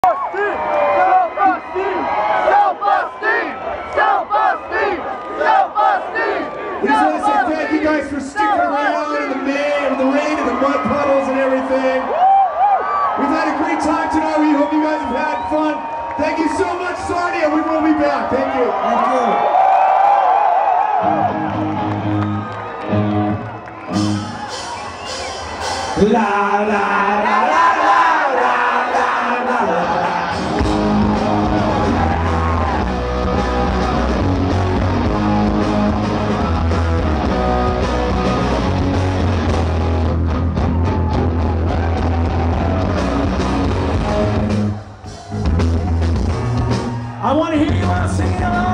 We just want to say thank you guys for sticking around in the rain and the mud puddles and everything. We've had a great time tonight. We hope you guys have had fun. Thank you so much, Sarnia. We will be back. Thank you. Thank you. La la la la la la la la la. I want to hear you all singing along.